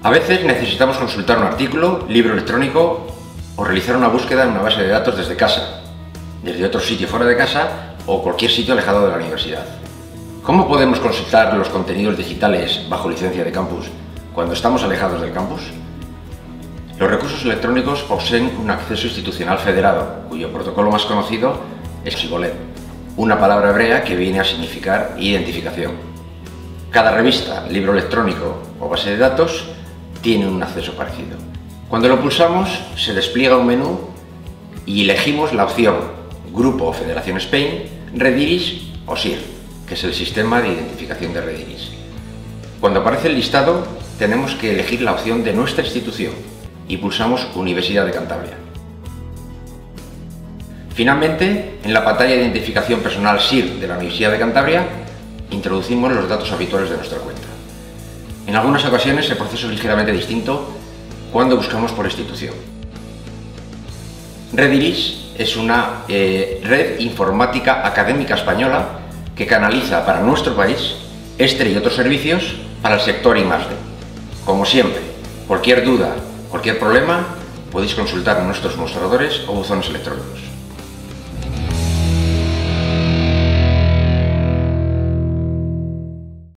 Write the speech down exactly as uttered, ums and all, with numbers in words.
A veces necesitamos consultar un artículo, libro electrónico o realizar una búsqueda en una base de datos desde casa, desde otro sitio fuera de casa o cualquier sitio alejado de la universidad. ¿Cómo podemos consultar los contenidos digitales bajo licencia de campus cuando estamos alejados del campus? Los recursos electrónicos poseen un acceso institucional federado, cuyo protocolo más conocido es Sibolet, una palabra hebrea que viene a significar identificación. Cada revista, libro electrónico o base de datos tiene un acceso parecido. Cuando lo pulsamos, se despliega un menú y elegimos la opción Grupo o Federación Spain, Rediris o S I R, que es el sistema de identificación de Rediris. Cuando aparece el listado, tenemos que elegir la opción de nuestra institución y pulsamos Universidad de Cantabria. Finalmente, en la pantalla de identificación personal S I R de la Universidad de Cantabria, introducimos los datos habituales de nuestra cuenta. En algunas ocasiones el proceso es ligeramente distinto cuando buscamos por institución. Rediris es una eh, red informática académica española que canaliza para nuestro país este y otros servicios para el sector I más D. Como siempre, cualquier duda, cualquier problema, podéis consultar nuestros mostradores o buzones electrónicos.